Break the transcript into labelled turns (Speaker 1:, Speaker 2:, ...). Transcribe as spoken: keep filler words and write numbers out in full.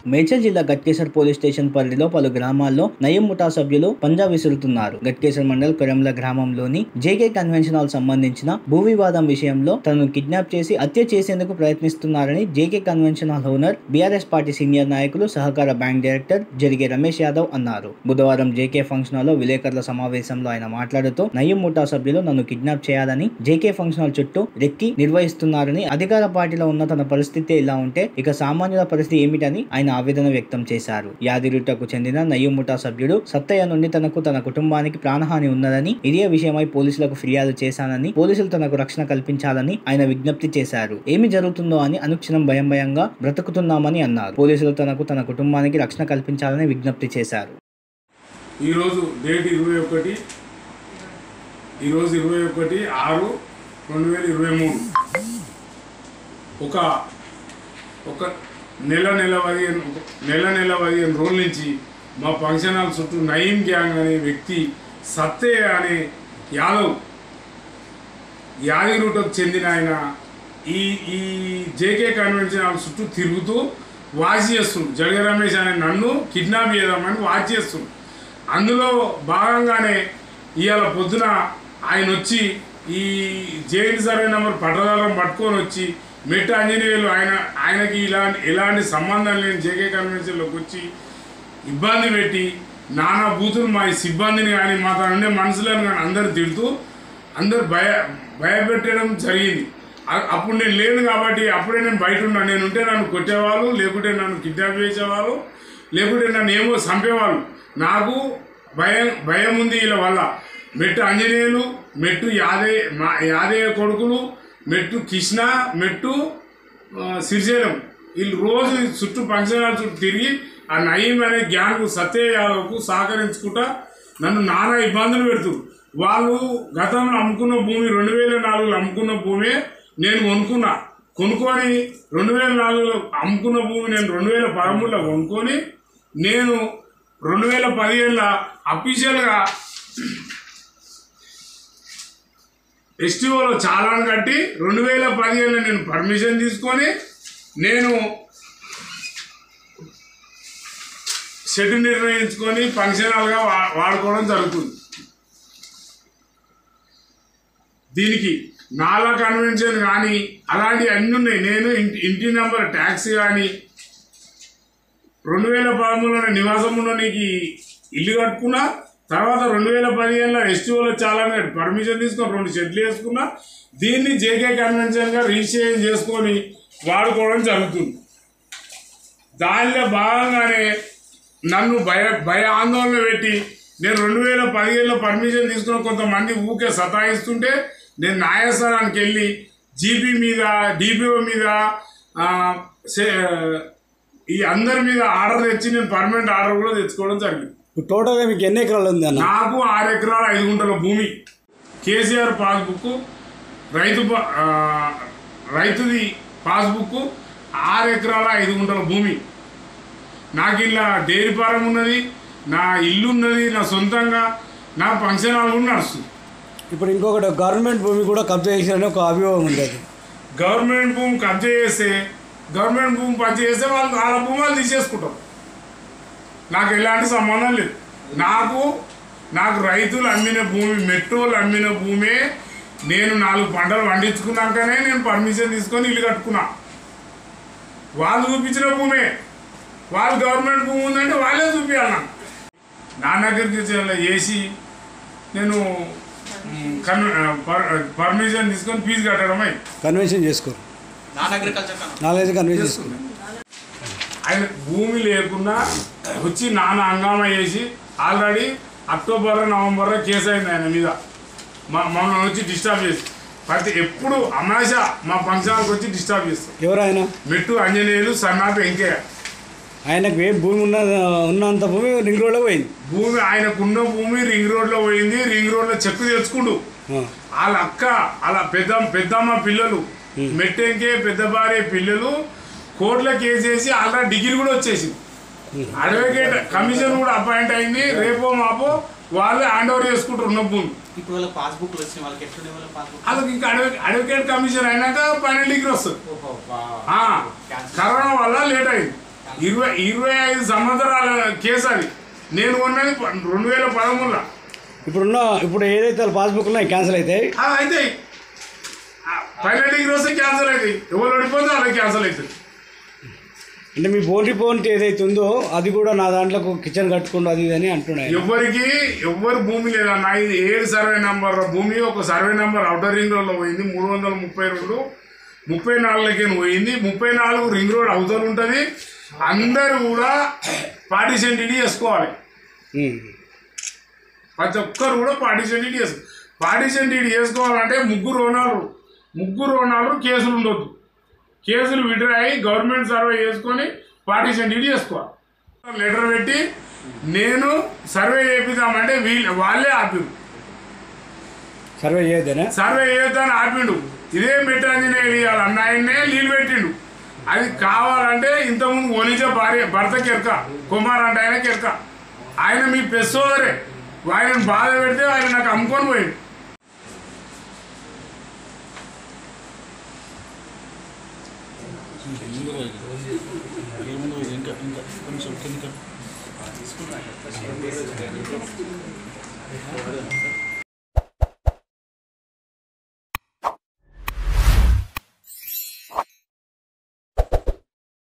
Speaker 1: మేడ్చల్ జిల్లా Ghatkesar police station పరిధిలో పలు గ్రామాల్లో నయం ముఠా సభ్యులు పంజా విసురుతున్నారు. గట్కేసర్ మండల్ కొరంల గ్రామంలోని జేకే కన్వెన్షన్ హాల్ సంబంధించిన భూ వివాదం విషయంలో తనను కిడ్నాప్ చేసి హత్య చేసేందుకు ప్రయత్నిస్తున్నారని JK convention hall owner, BRS party senior నాయకులు, సహకార బ్యాంక్ డైరెక్టర్ జరిగే రమేష్ యాదవ్ అన్నారు. బుధవారం జేకే ఫంక్షన్ హాల్లో విలేకరుల సమావేశంలో ఆయన మాట్లాడుతూ నయం ముఠా సభ్యులు నన్ను కిడ్నాప్ చేయాలని జేకే ఫంక్షన్ హాల్ చుట్టూ రెక్కి నిర్వహిస్తున్నారని, అధికార పార్టీలో ఉన్న తన పరిస్థితి ఇలా ఉంటే ఇక సామాన్యుల పరిస్థితి ఏమిటని ఆయన ఆవేదన వ్యక్తం చేశారు. యాదిరుటకు చెందిన నయం ముఠా సభ్యుడు సత్తయ్య నుండి తనకు తన కుటుంబానికి ప్రాణహాని ఉన్నదని, ఇదే విషయమై పోలీసులకు ఫిర్యాదు చేశానని, పోలీసులు తనకు రక్షణ కల్పించాలని ఆయన విజ్ఞప్తి చేశారు. ఏమి జరుగుతుందో అని అనుక్షణం భయం భయంగా బ్రతుకుతున్నామని అన్నారు. పోలీసులు తనకు తన కుటుంబానికి రక్షణ కల్పించాలని విజ్ఞప్తి చేశారు.
Speaker 2: ఈరోజు డేట్ ఇరవై ఒకటి ఈరోజు ఇరవై ఒకటి ఆరు రెండు వేల ఇరవై మూడు ఒక ఒక నెల నెల పదిహేను నెల నెల పదిహేను రోజుల నుంచి మా ఫంక్షన్ హాల్ చుట్టూ నయీం గ్యాంగ్ అనే వ్యక్తి, సత్తయ్య అనే యాదవ్, యాదిరూటకు చెందిన ఆయన ఈ ఈ జేకే కన్వెన్షన్ హాల్ చుట్టూ తిరుగుతూ వాచ్ చేస్తుండు. జడగ రమేష్ అనే నన్ను కిడ్నాప్ చేద్దామని వాచ్ చేస్తుండు. అందులో భాగంగానే ఇవాళ పొద్దున ఆయన వచ్చి ఈ జైలు సర్వే నెంబర్ పట్టదారం పట్టుకొని వచ్చి మెట్ట ఆంజనేయులు ఆయన ఆయనకి ఇలాంటి ఎలాంటి సంబంధం లేని జేకే కన్వెన్షన్లోకి వచ్చి ఇబ్బంది పెట్టి నానా బూతులు మా సిబ్బందిని కానీ మా ఉండే మనుషులను కానీ అందరు తిడుతూ అందరు భయ భయపెట్టడం జరిగింది. అప్పుడు నేను లేను కాబట్టి అప్పుడే నేను బయట ఉన్నా. నేను ఉంటే నన్ను కొట్టేవాళ్ళు, లేకుంటే నన్ను కిడ్నాప్ చేసేవాళ్ళు, లేకుంటే నన్ను ఏమో చంపేవాళ్ళు. నాకు భయం భయం ఉంది వీళ్ళ వల్ల. మెట్టు ఆంజనేయులు, మెట్టు యాదే మా యాదయ్య కొడుకులు, మెట్టు కృష్ణ, మెట్టు సిరిశైలం, వీళ్ళు రోజు చుట్టూ ఫంక్షన్ హాల్ చుట్టూ తిరిగి ఆ నయీం అనే గ్యాంగ్ సత్య యాదవ్కు సహకరించుకుంటా నన్ను నానా ఇబ్బందులు పెడుతూ, వాళ్ళు గతంలో అమ్ముకున్న భూమి రెండు వేల నాలుగులో అమ్ముకున్న భూమి నేను కొనుక్కున్నా. కొనుక్కొని రెండు వేల నాలుగులో అమ్ముకున్న భూమి నేను రెండు వేల పదమూడులో కొనుక్కొని నేను రెండు వేల పదిహేనులో అఫీషియల్గా ఎస్టీఓలో చాలాను కట్టి రెండు వేల పదిహేనులో నేను పర్మిషన్ తీసుకొని నేను షెడ్ నిర్ణయించుకొని ఫంక్షన్ హాల్గా వాడుకోవడం జరుగుతుంది. దీనికి నాలా కన్వెన్షన్ కానీ అలాంటివి అన్నీ ఉన్నాయి. నేను ఇంటి ఇంటి నెంబర్ ట్యాక్సీ కానీ రెండు వేల పదమూడులో నివాసం ఉండడానికి ఇల్లు కట్టుకున్నా. తర్వాత రెండు వేల పదిహేనులో ఎస్టీఓలో చాలా పర్మిషన్ తీసుకొని రెండు షెడ్లు వేసుకున్నా. దీన్ని జేకే కన్వెన్షన్గా రిజిస్ట్రేషన్ చేసుకొని వాడుకోవడం జరుగుతుంది. దానిలో భాగంగానే నన్ను భయ భయ ఆందోళన పెట్టి నేను రెండు వేల పదిహేనులో పర్మిషన్ తీసుకుని కొంతమంది ఊకే సతాయిస్తుంటే నేను న్యాయస్థానానికి వెళ్ళి జీపీ మీద, డిపిఓ మీద, ఈ అందరి మీద ఆర్డర్ తెచ్చి నేను పర్మనెంట్ ఆర్డర్ కూడా తెచ్చుకోవడం జరిగింది.
Speaker 3: టోటల్గా మీకు ఎన్ని ఎకరాలు ఉంది అన్న?
Speaker 2: నాకు ఆరు ఎకరాల ఐదు గుంటల భూమి. కేసీఆర్ పాస్బుక్, రైతు రైతుది పాస్బుక్, ఆరు ఎకరాల ఐదు గుంటల భూమి. నాకు ఇలా డైరీ ఫారం ఉన్నది, నా ఇల్లు ఉన్నది, నా సొంతంగా నా ఫంక్షన్ హాల్ కూడా నడుస్తుంది.
Speaker 3: ఇప్పుడు ఇంకొకటి గవర్నమెంట్ భూమి కూడా కబ్జా చేశారని ఒక అభియోగం ఉంది. అది
Speaker 2: గవర్నమెంట్ భూమి కబ్జా చేస్తే గవర్నమెంట్ భూమి కబ్జా చేస్తే వాళ్ళు వాళ్ళ భూమి వాళ్ళు తీసేసుకుంటాం. నాకు ఎలాంటి సంబంధం లేదు. నాకు నాకు రైతులు అమ్మిన భూమి, మెట్రోలు అమ్మిన భూమే. నేను నాలుగు పంటలు పండించుకున్నాకనే నేను పర్మిషన్ తీసుకొని ఇల్లు కట్టుకున్నా. వాళ్ళు చూపించిన భూమే. వాళ్ళు గవర్నమెంట్ భూమి ఉందంటే వాళ్ళే చూపించాలి. నాకు నా దగ్గరికి చేసి నేను కన్ పర్మిషన్ తీసుకొని ఫీజు కట్టడం అయి
Speaker 3: కన్వెన్షన్ చేసుకోరు. కన్వెన్షన్ చేసుకోరు.
Speaker 2: ఆయన భూమి లేకుండా వచ్చి నాన్న హంగామా చేసి ఆల్రెడీ అక్టోబర్ నవంబర్లో కేసు అయింది ఆయన మీద. మా మమ్మల్ని వచ్చి డిస్టర్బ్ చేసి ప్రతి ఎప్పుడు అమాష మా ఫంక్షన్కి వచ్చి డిస్టర్బ్ చేస్తాం.
Speaker 3: ఎవరు ఆయన?
Speaker 2: మెట్టు ఆంజనేయులు, సన్నాపి వెంకయ్య.
Speaker 3: ఆయనకు ఏ భూమి ఉన్న ఉన్నంత భూమి రింగ్ రోడ్లో పోయింది.
Speaker 2: భూమి ఆయనకున్న భూమి రింగ్ రోడ్లో పోయింది. రింగ్ రోడ్లో చెక్కు తెచ్చుకుంటూ వాళ్ళ అక్క, వాళ్ళ పెద్ద పెద్దమ్మ పిల్లలు, మెట్టెంకే పెద్ద భార్య పిల్లలు కోర్టులో కేసు వేసి ఆల్రెడీ డిగ్రీ కూడా వచ్చేసింది. అడ్వకేట్ కమిషన్ కూడా అపాయింట్ అయింది. రేపో మాపో వాళ్ళే హ్యాండ్ ఓవర్ చేసుకుంటారు ఉన్న భూమి. వాళ్ళకి ఇంకా అడ్వకేట్ కమిషన్ అయినాక పన్నెండు డిగ్రీ వస్తుంది. కరోనా వల్ల లేట్ అయింది. ఇరవై ఇరవై ఐదు సంవత్సరాల కేసు అది. నేను ఉన్నది రెండు వేల పదమూడులో.
Speaker 3: ఇప్పుడున్న ఇప్పుడు ఏదైతే పాస్బుక్ ఉన్నాయి క్యాన్సిల్ అవుతాయి
Speaker 2: అయితే పైన డిగ్రీ వస్తే క్యాన్సిల్ అవుతాయి. ఎవరు ఓడిపోతే అలా క్యాన్సిల్ అవుతుంది.
Speaker 3: అంటే మీ బౌండరీ పాయింట్ ఏదైతే ఉందో అది కూడా నా దాంట్లో కిచెన్ కట్టుకుంటూ అది ఇది అని అంటున్నాయి.
Speaker 2: ఎవరికి ఎవ్వరు భూమి లేదన్న. ఇది ఏడు సర్వే నెంబర్ భూమి. ఒక సర్వే నెంబర్ అవుటర్ రింగ్ రోడ్లో పోయింది మూడు వందల ముప్పై రెండు ముప్పై నాలుగులకి పోయింది. ముప్పై నాలుగు రింగ్ రోడ్ అవతల ఉంటుంది. అందరూ కూడా పార్టీషన్ డీడీ చేసుకోవాలి. ప్రతి ఒక్కరు కూడా పార్టీషన్ డీడీ చేసుకో పార్టీషన్ డీడీ చేసుకోవాలంటే ముగ్గురు ఓనర్లు ముగ్గురు ఓనర్లు కేసులు ఉండొద్దు. కేసులు విడ్రా అయ్యి గవర్నమెంట్ సర్వే చేసుకొని పార్టీషన్ డీడీ చేసుకోవాలి. లెటర్ పెట్టి నేను సర్వే చేపిద్దామంటే వీళ్ళు వాళ్ళే ఆపిరు.
Speaker 3: సర్వే చేయొద్దా?
Speaker 2: సర్వే చేయొద్దని ఆపిండు. ఇదే పెట్టాంజనేయులు ఇవ్వాలి అన్నాయన్నే నీళ్ళు పెట్టిండు. అది కావాలంటే ఇంతకుముందు ఒలిచే భార్య భర్త కెరక కుమార్ అంటే ఆయన కెరక. ఆయన మీ పెసోదరే. ఆయనను బాధ పెడితే ఆయన నాకు అమ్ముకొని పోయింది.
Speaker 4: ఇంకా ఇంకా కొంచెం కింద